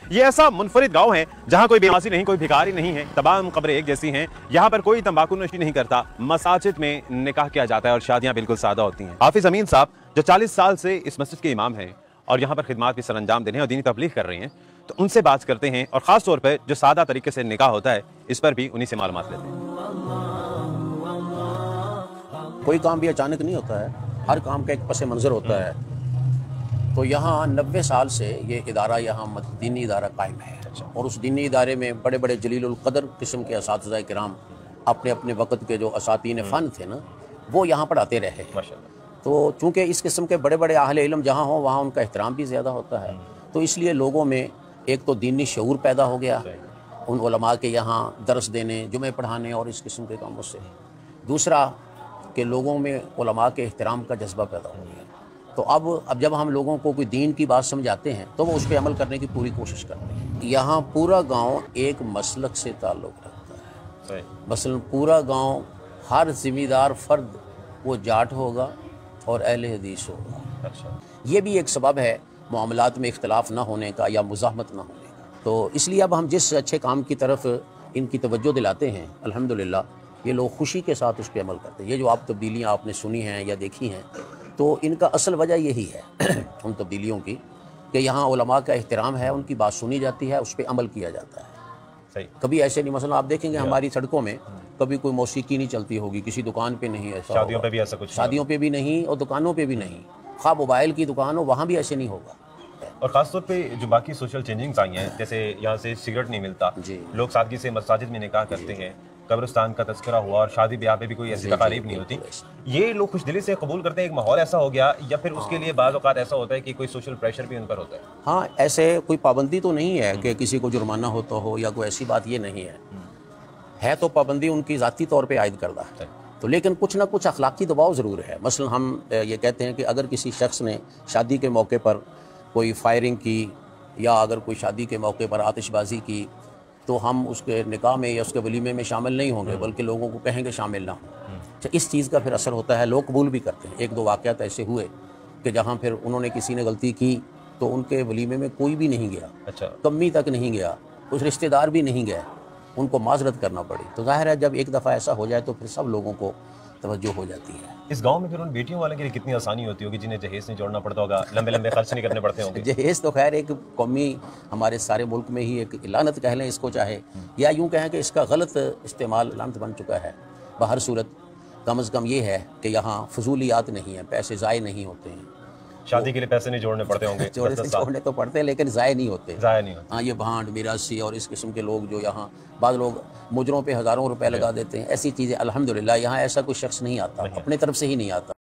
ये ऐसा मुनफरिद गांव है जहां कोई बेवासी नहीं, कोई भिखारी नहीं है, तमाम कब्रें एक जैसी हैं। यहाँ पर कोई तंबाकू नोशी नहीं करता, मसाजिद में निकाह किया जाता है और शादियां बिल्कुल सादा होती हैं। हाफिज अमीन साहब जो 40 साल से इस मस्जिद के इमाम हैं और यहाँ पर खिदमात भी सरअंजाम दे रहे हैं और दीनी तबलीग कर रहे हैं, तो उनसे बात करते हैं और ख़ास तौर पर जो सादा तरीके से निकाह होता है इस पर भी उन्हीं से मालूमात लेते हैं। कोई काम भी अचानक नहीं होता है, हर काम का एक पस मंज़र होता है। तो यहाँ 90 साल से ये इदारा यहाँ दीनी इदारा कायम है और उस दीनी इदारे में बड़े बड़े जलीलुल क़दर किस्म के असातिज़ा किराम अपने अपने वक़्त के जो असातीन फ़न थे ना, वो यहाँ पढ़ाते रहे। तो चूँकि इस किस्म के बड़े बड़े अहले इल्म जहाँ हों वहाँ उनका एहतराम भी ज़्यादा होता है, तो इसलिए लोगों में एक तो दीनी शऊर पैदा हो गया उन उलमा के यहाँ दर्स देने, जुमे पढ़ाने और इस किस्म के कामों से। दूसरा कि लोगों में उलमा के एहतराम का जज्बा पैदा हो गया। तो अब जब हम लोगों को कोई दीन की बात समझाते हैं तो वो उस पर अमल करने की पूरी कोशिश करते हैं। यहाँ पूरा गांव एक मसलक से ताल्लुक़ रखता है। मसलन पूरा गांव हर ज़िम्मेदार फ़र्द वो जाट होगा और अहले हदीस होगा। ये भी एक सबब है मामलात में इख्तलाफ ना होने का या मुज़ाहमत ना होने का। तो इसलिए अब हम जिस अच्छे काम की तरफ इनकी तवज्जो दिलाते हैं, अल्हम्दुलिल्लाह ये लोग खुशी के साथ उस पर अमल करते हैं। ये जो आप तब्दीलियाँ आपने सुनी हैं या देखी हैं, तो इनका असल वजह यही है उन तब्दीलियों की कि यहाँ उलमा का एहतराम है, उनकी बात सुनी जाती है, उस पर अमल किया जाता है। सही। कभी ऐसे नहीं, मसलन आप देखेंगे हमारी सड़कों में कभी कोई मौसीकी नहीं चलती होगी, किसी दुकान पे नहीं, ऐसा शादियों पे भी ऐसा कुछ, शादियों पे भी नहीं और दुकानों पे भी नहीं, खा मोबाइल की दुकान हो वहाँ भी ऐसे नहीं होगा। और ख़ासतौर पे जो बाकी सोशल चेंजिंग्स आई हैं, जैसे यहाँ से सिगरेट नहीं मिलता, लोग सादगी से मसाजिद में निकाह करते हैं, कब्रिस्तान का तस्करा हुआ और शादी ब्याह पे भी कोई ऐसी तकारीब नहीं होती, ये लोग खुश दिली से कबूल करते हैं। एक माहौल ऐसा हो गया, या फिर उसके लिए बाज़ औक़ात ऐसा होता है कि कोई सोशल प्रेशर भी उन पर होता है? हाँ, ऐसे कोई पाबंदी तो नहीं है कि किसी को जुर्माना होता हो या कोई ऐसी बात, ये नहीं है तो पाबंदी उनकी ज़ाती तौर पर आयद करदा है। तो लेकिन कुछ ना कुछ अखलाकी दबाव ज़रूर है। मसलन हम ये कहते हैं कि अगर किसी शख्स ने शादी के मौके पर कोई फायरिंग की या अगर कोई शादी के मौके पर आतिशबाजी की, तो हम उसके निकाह में या उसके वलीमे में शामिल नहीं होंगे, बल्कि लोगों को कहेंगे शामिल ना हो। अच्छा, इस चीज़ का फिर असर होता है, लोग कबूल भी करते हैं। एक दो वाक़यात ऐसे हुए कि जहाँ फिर उन्होंने किसी ने गलती की तो उनके वलीमे में कोई भी नहीं गया, कम्मी तक नहीं गया, कुछ रिश्तेदार भी नहीं गए, उनको माजरत करना पड़ी। तो ज़ाहिर है जब एक दफ़ा ऐसा हो जाए तो फिर सब लोगों को तवज्जो हो जाती है। इस गांव में फिर उन बेटियों वाले के लिए कितनी आसानी होती होगी जिन्हें जहेज़ नहीं जोड़ना पड़ता होगा, लंबे लंबे खर्च नहीं करने पड़ते होंगे? जहेज़ तो खैर एक कौमी हमारे सारे मुल्क में ही एक लानत कह लें इसको, चाहे या यूँ कहें कि इसका गलत इस्तेमाल लानत बन चुका है। बहर सूरत कम से कम ये है कि यहाँ फजूलियात नहीं है, पैसे ज़ाय नहीं होते हैं। शादी के लिए पैसे नहीं जोड़ने पड़ते होंगे? जोड़ने तो पड़ते हैं लेकिन ज़ाय नहीं होते। हाँ, ये भांड मिरासी और इस किस्म के लोग जो यहाँ बाद लोग मुजरों पे हज़ारों रुपए लगा देते हैं, ऐसी चीज़ें अल्हम्दुलिल्लाह यहाँ ऐसा कोई शख्स नहीं आता, अपने तरफ से ही नहीं आता।